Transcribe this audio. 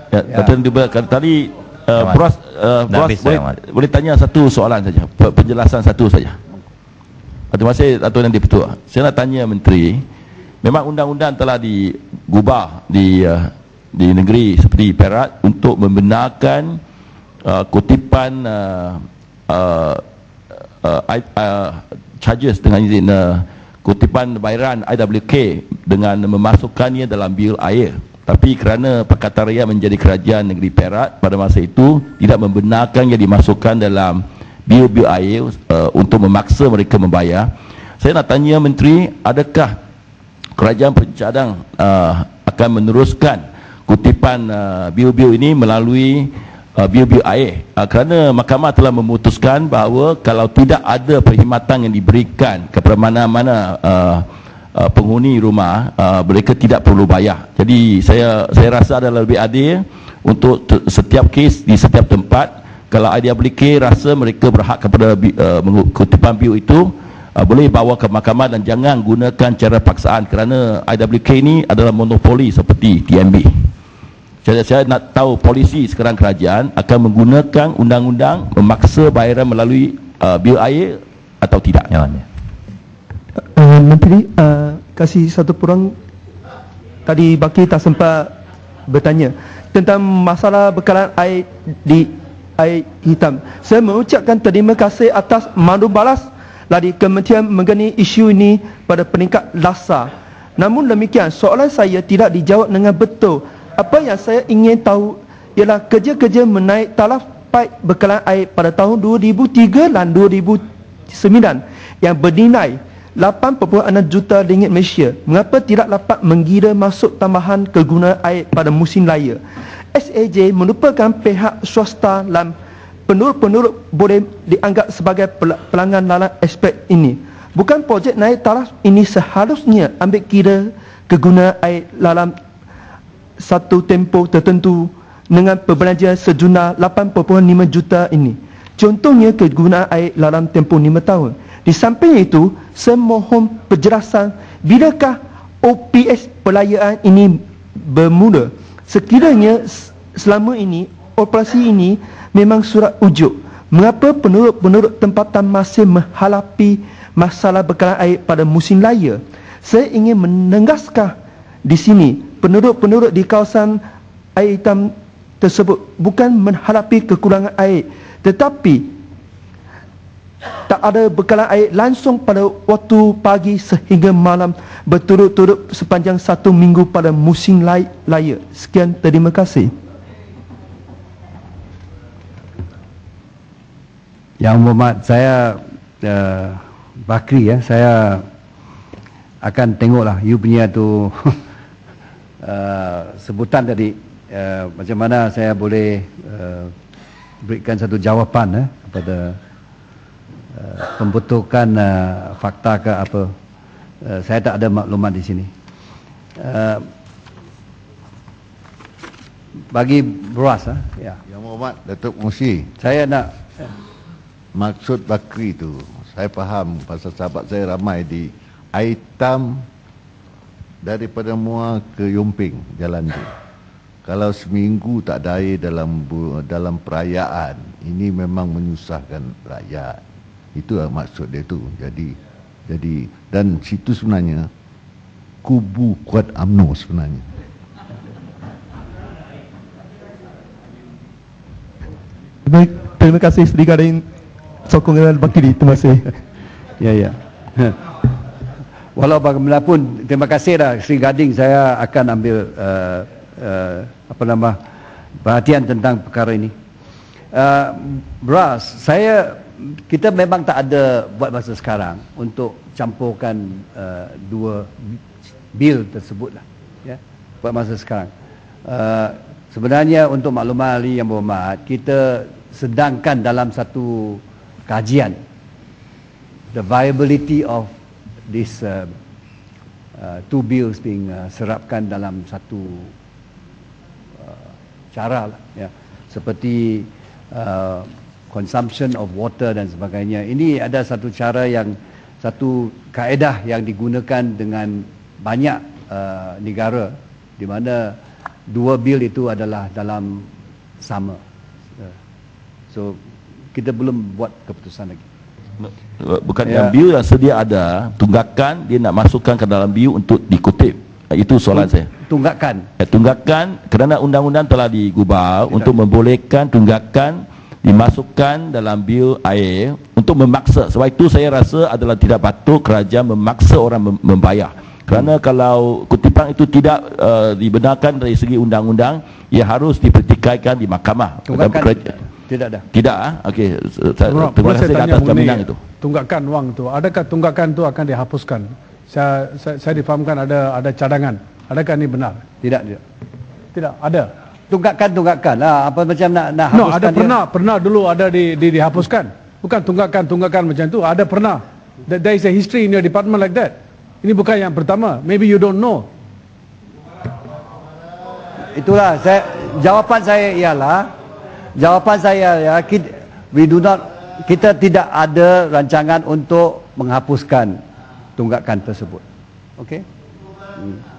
Ya, Datuk tadi Bros boleh tanya satu soalan saja, penjelasan satu saja. Terima kasih Datuk Nanti Petua. Saya nak tanya Menteri, memang undang-undang telah digubah di negeri seperti Perak untuk membenarkan kutipan charges dengan izin kutipan bayaran IWK dengan memasukkannya dalam bil air. Tapi kerana Pakatan Rakyat menjadi kerajaan negeri Perak pada masa itu tidak membenarkan yang dimasukkan dalam bil-bil air untuk memaksa mereka membayar. Saya nak tanya Menteri, adakah kerajaan bercadang akan meneruskan kutipan bil-bil ini melalui bil-bil air? Kerana mahkamah telah memutuskan bahawa kalau tidak ada perkhidmatan yang diberikan kepada mana-mana penghuni rumah, mereka tidak perlu bayar. Jadi saya rasa adalah lebih adil untuk setiap kes di setiap tempat. Kalau IWK rasa mereka berhak kepada kutipan bil itu, boleh bawa ke mahkamah dan jangan gunakan cara paksaan, kerana IWK ini adalah monopoli seperti TNB. Saya nak tahu polisi sekarang kerajaan akan menggunakan undang-undang memaksa bayaran melalui bil air atau tidak. Menteri, kasih satu peluang. Tadi Baki tak sempat bertanya tentang masalah bekalan air di air hitam. Saya mengucapkan terima kasih atas mandu balas dari Kementerian mengenai isu ini pada peringkat LASA. Namun demikian, soalan saya tidak dijawab dengan betul. Apa yang saya ingin tahu ialah kerja-kerja menaik taraf paip bekalan air pada tahun 2003 dan 2009 yang bernilai 8.6 juta ringgit Malaysia. Mengapa tidak dapat menggira masuk tambahan kegunaan air pada musim raya? SAJ merupakan pihak swasta dan penduduk-penduduk boleh dianggap sebagai pelanggan dalam aspek ini. Bukan projek naik taraf ini seharusnya ambil kira kegunaan air dalam satu tempoh tertentu dengan perbelanjaan sejumlah 8.5 juta ini. Contohnya kegunaan air dalam tempoh 5 tahun. Di samping itu, saya mohon penjelasan bilakah OPS pelayaan ini bermula. Sekiranya selama ini operasi ini memang surat ujuk, mengapa penduduk-penduduk tempatan masih menghadapi masalah bekalan air pada musim raya? Saya ingin menegaskan di sini, penduduk-penduduk di kawasan air hitam tersebut bukan menghadapi kekurangan air, tetapi tak ada bekalan air langsung pada waktu pagi sehingga malam berturut-turut sepanjang 1 minggu pada musim raya. Sekian, terima kasih. Yang Berhormat, saya Bakri, saya akan tengoklah you punya tu sebutan tadi, macam mana saya boleh berikan satu jawapan kepada pembentukan fakta ke apa. Saya tak ada maklumat di sini. Bagi Bros, ya. Yang Berhormat Datuk Musi, Saya nak maksud Bakri tu saya faham, pasal sahabat saya ramai di Aitam daripada Muar ke Yumping jalan tu. Kalau seminggu tak ada air dalam perayaan, ini memang menyusahkan rakyat. Itu maksud dia tu. Jadi dan situ sebenarnya kubu kuat UMNO sebenarnya. Baik, terima kasih sedikit sokongan Bakri. Terima kasih. ya. Walau bagaimanapun, terima kasih dah Sri Gading. Saya akan ambil perhatian tentang perkara ini. Bras, kita memang tak ada buat masa sekarang untuk campurkan dua bil tersebut lah, ya, buat masa sekarang. Sebenarnya untuk maklumat ahli yang berhormat, kita sedangkan dalam satu kajian the viability of this two bills being serapkan dalam satu cara lah, ya, seperti consumption of water dan sebagainya. Ini ada satu cara yang, satu kaedah yang digunakan dengan banyak negara, di mana dua bil itu adalah dalam sama. So kita belum buat keputusan lagi. Bukan yang bil yang sedia ada, tunggakan dia nak masukkan ke dalam bil untuk dikutip. Itu soalan saya. Tunggakan. Tunggakan kerana undang-undang telah digubah untuk membolehkan tunggakan dimasukkan dalam bil air untuk memaksa. Sebab itu saya rasa adalah tidak patut kerajaan memaksa orang membayar. Kerana kalau kutipan itu tidak dibenarkan dari segi undang-undang, ia harus dipertikaikan di mahkamah. Tunggakan tidak ada. Tidak okey. Terima kasih atas jaminan itu. Tunggakan wang tu, adakah tunggakan tu akan dihapuskan? Saya difahamkan ada cadangan. Adakah ini benar? Tidak. Tidak, ada. Tunggakan lah. Apa macam nak hapuskan? No, ada pernah dulu ada dihapuskan. Bukan tunggakan macam tu, ada pernah. There is a history in your department like that. Ini bukan yang pertama. Maybe you don't know. Itulah jawapan saya ialah kita tidak ada rancangan untuk menghapuskan tunggakan tersebut. Okey?